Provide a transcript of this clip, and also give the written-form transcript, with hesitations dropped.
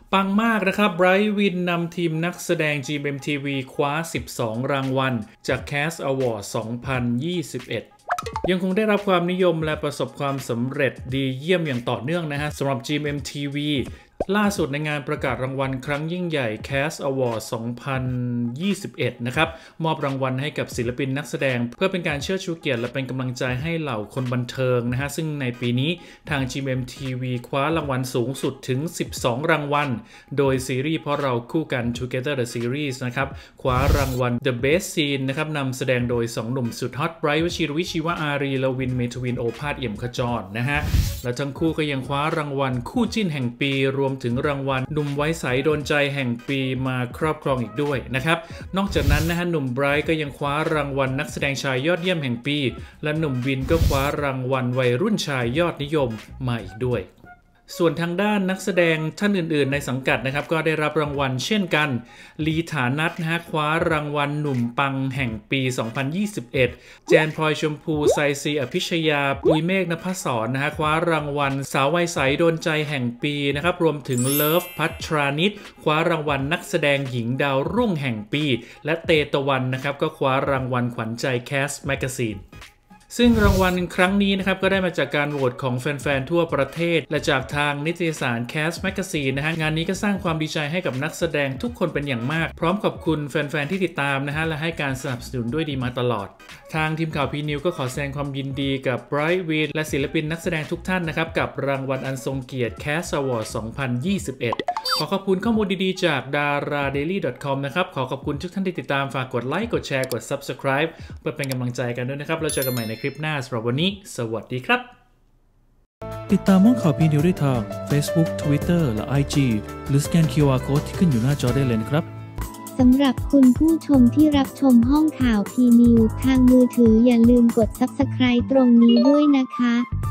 ปังมากนะครับไบรท์วินนำทีมนักแสดง GMMTV คว้า12รางวัลจาก Cast Award 2021ยังคงได้รับความนิยมและประสบความสำเร็จดีเยี่ยมอย่างต่อเนื่องนะฮะสำหรับ GMMTV ล่าสุดในงานประกาศรางวัลครั้งยิ่งใหญ่ Cast Award 2021 นะครับมอบรางวัลให้กับศิลปินนักแสดงเพื่อเป็นการเชิดชูเกียรติและเป็นกำลังใจให้เหล่าคนบันเทิงนะฮะซึ่งในปีนี้ทาง GMMTV คว้ารางวัลสูงสุดถึง12รางวัลโดยซีรีส์เพราะเราคู่กัน Together the Series นะครับคว้ารางวัล The Best Scene นะครับนำแสดงโดย2หนุ่มสุดฮอตไบรท์วชิรวิชชีวอารีและวินเมทวินโอภาสเอี่ยมขจรนะฮะและทั้งคู่ก็ยังคว้ารางวัลคู่จิ้นแห่งปีรวมถึงรางวัลหนุ่มไว้ใสโดนใจแห่งปีมาครอบครองอีกด้วยนะครับนอกจากนั้นนะฮะหนุ่มไบรท์ก็ยังคว้ารางวัลนักแสดงชายยอดเยี่ยมแห่งปีและหนุ่มวินก็คว้ารางวัลวัยรุ่นชายยอดนิยมมาอีกด้วยส่วนทางด้านนักแสดงท่านอื่นๆในสังกัดนะครับก็ได้รับรางวัลเช่นกันลีฐานัทนะฮะคว้ารางวัลหนุ่มปังแห่งปี 2021 แจนพลอยชมพูไซซีอภิชยาปุยเมฆนภศรนะฮะคว้ารางวัลสาววัยใสโดนใจแห่งปีนะครับรวมถึงเลิฟพัทรานิชคว้ารางวัลนักแสดงหญิงดาวรุ่งแห่งปีและเตตะวันนะครับก็คว้ารางวัลขวัญใจแคสแมกกาซีนซึ่งรางวัลครั้งนี้นะครับก็ได้มาจากการโหวตของแฟนๆทั่วประเทศและจากทางนิตยสาร Cast Magazine นะฮะงานนี้ก็สร้างความดีใจให้กับนักแสดงทุกคนเป็นอย่างมากพร้อมขอบคุณแฟนๆที่ติดตามนะฮะและให้การสนับสนุนด้วยดีมาตลอดทางทีมข่าวพีนิวก็ขอแสดงความยินดีกับไบรท์วินและศิลปินนักแสดงทุกท่านนะครับกับรางวัลอันทรงเกียรติ Cast Award 2021 ขอขอบคุณข้อมูลดีๆจาก daradaily.com นะครับขอขอบคุณทุกท่านที่ติดตามฝากกดไลค์กดแชร์กด Subscribe เพื่อเป็นกำลังใจกันด้วยนะครับแล้วเจอกันใหม่ในคลิปหน้าสำหรับวันนี้สวัสดีครับติดตามห้องข่าวพีนิวได้ทาง Facebook Twitter และ IG หรือสแกน QR Code ที่ขึ้นอยู่หน้าจอได้เลยนะครับสำหรับคุณผู้ชมที่รับชมห้องข่าวพีนิวทางมือถืออย่าลืมกด Subscribe ตรงนี้ด้วยนะคะ